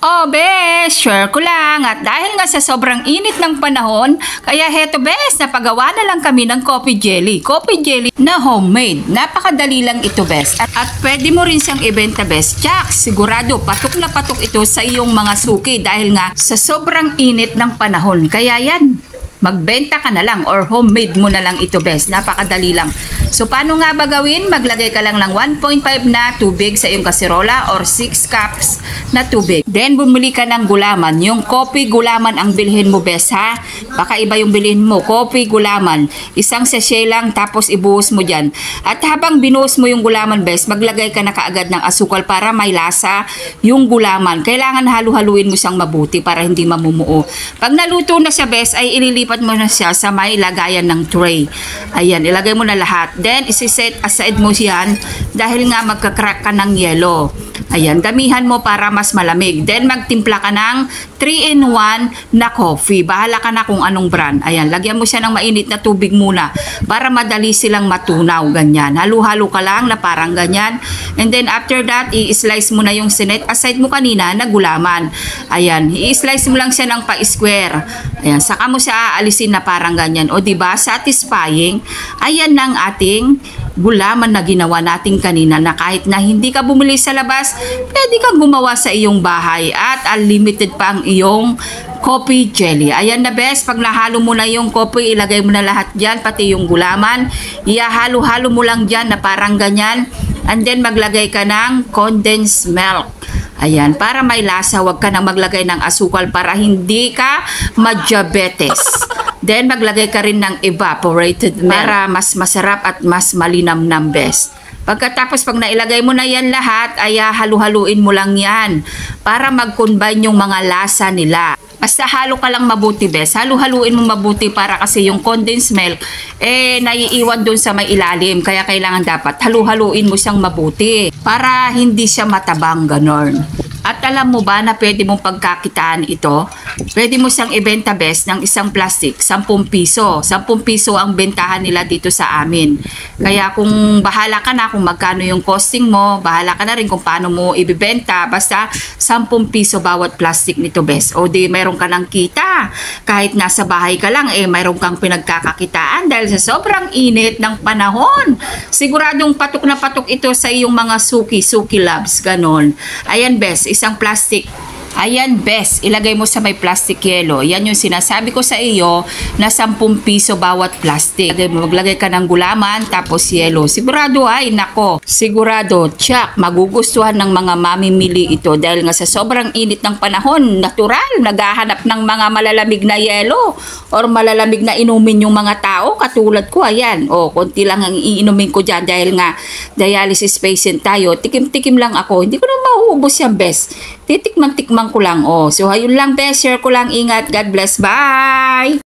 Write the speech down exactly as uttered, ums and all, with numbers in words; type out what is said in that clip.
Oh, bes, sure ko lang. At dahil nga sa sobrang init ng panahon, kaya heto bes, napagawa na lang kami ng coffee jelly. Coffee jelly na homemade. Napakadali lang ito bes. At, at pwede mo rin siyang ibenta bes. Tsak, sigurado patok na patok ito sa iyong mga suki dahil nga sa sobrang init ng panahon. Kaya yan, magbenta ka na lang or homemade mo na lang ito bes. Napakadali lang. So paano nga ba gawin? Maglagay ka lang ng one point five na tubig sa iyong kaserola or six cups na tubig. Then bumili ka ng gulaman. Yung kopi gulaman ang bilhin mo bes ha. Baka iba yung bilhin mo. Kopi gulaman. Isang sachet lang tapos ibuhos mo dyan. At habang binuhos mo yung gulaman bes, maglagay ka na kaagad ng asukal para may lasa yung gulaman. Kailangan halu-haluin mo siyang mabuti para hindi mamumuo. Pag naluto na siya bes, ay ililipat mo na siya sa may lagayan ng tray. Ayan, ilagay mo na lahat. Then, isi-set aside mo yan dahil nga magka-crack ka ng yelo. Ayan, damihan mo para mas malamig. Then, magtimpla ka ng three in one na coffee. Bahala ka na kung anong brand. Ayan, lagyan mo siya ng mainit na tubig muna para madali silang matunaw. Ganyan. Halo-halo ka lang na parang ganyan. And then, after that, i-slice mo na yung sinet aside mo kanina na gulaman. Ayan, i-slice mo lang siya ng pa-square. Ayan, saka mo siya aalisin na parang ganyan. O, diba? Satisfying. Ayan ng ating gulaman na ginawa natin kanina na kahit na hindi ka bumili sa labas, pwede kang gumawa sa iyong bahay at unlimited pa ang iyong coffee jelly. Ayan na best, pag nahalo mo na yung coffee, ilagay mo na lahat dyan, pati yung gulaman. Ihalo-halo mo lang dyan na parang ganyan. And then maglagay ka ng condensed milk. Ayan, para may lasa, wag ka nang maglagay ng asukal para hindi ka ma-diabetes. Then, maglagay ka rin ng evaporated milk para mas masarap at mas malinamnam best. Pagkatapos, pag nailagay mo na yan lahat, ay halu-haluin mo lang yan para mag-combine yung mga lasa nila. Basta halo ka lang mabuti best. Halu-haluin mo mabuti para kasi yung condensed milk, eh, naiiwan dun sa may ilalim. Kaya kailangan dapat halu-haluin mo siyang mabuti para hindi siya matabang ganon. At alam mo ba na pwede mong pagkakitaan ito? Pwede mo siyang ibenta best ng isang plastic, sampung piso. Sampung piso ang bentahan nila dito sa amin. Kaya kung bahala ka na kung magkano yung costing mo, bahala ka na rin kung paano mo ibibenta. Basta sampung piso bawat plastic nito best. O di mayroon ka ng kita. Kahit nasa bahay ka lang, eh mayroon kang pinagkakakitaan dahil sa sobrang init ng panahon. Siguradong patok na patok ito sa iyong mga suki, suki loves. Ganon. Ayan best. Isang plastic. Ayan best, ilagay mo sa may plastic yelo. Yan yung sinasabi ko sa iyo na sampung piso bawat plastic. Maglagay ka ng gulaman tapos yelo. Sigurado ay nako, sigurado tsak, magugustuhan ng mga mamimili ito dahil nga sa sobrang init ng panahon, natural, naghahanap ng mga malalamig na yelo or malalamig na inumin yung mga tao katulad ko. Ayan, o konti lang ang iinumin ko dyan dahil nga dialysis patient tayo. Tikim-tikim lang ako, hindi ko na mauubos yan best. Titikman-tikman ko lang. Oh, so ayun lang best, share ko lang. Ingat. God bless. Bye!